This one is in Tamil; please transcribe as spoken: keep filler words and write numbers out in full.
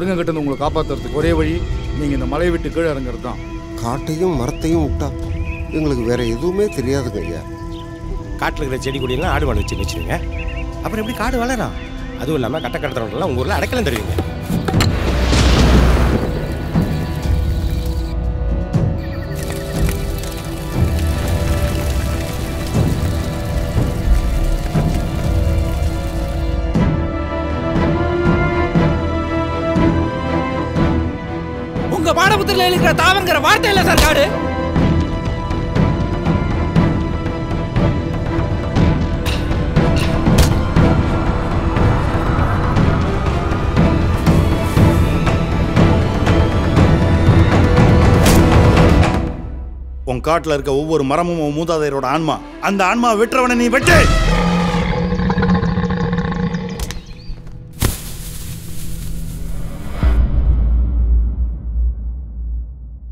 மிருகம் உங்களை காப்பாற்றுறதுக்கு ஒரே வழி நீங்கள் இந்த மலையை விட்டு கீழே இறங்குறது தான். காட்டையும் மரத்தையும் விட்டா எங்களுக்கு வேற எதுவுமே தெரியாதுங்க ஐயா. காட்டில் இருக்கிற செடி கொடியெல்லாம் ஆடு மாடு வச்சு வச்சுருங்க. அப்புறம் எப்படி காடு வளரும்? அதுவும் இல்லாமல் கட்ட கடத்துறவங்கலாம் உங்கள் ஊரில் அடைக்கலம் தருவீங்க. உங்க பாடபுத்திரில இருக்கிற தாவங்கிற வார்த்தை இல்ல சார் காடு. உன் காட்டுல இருக்க ஒவ்வொரு மரமும் மூதாதையரோட ஆன்மா. அந்த ஆன்மா வெற்றவனை நீ வெட்டு.